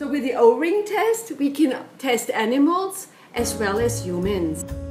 So with the O-ring test, we can test animals as well as humans.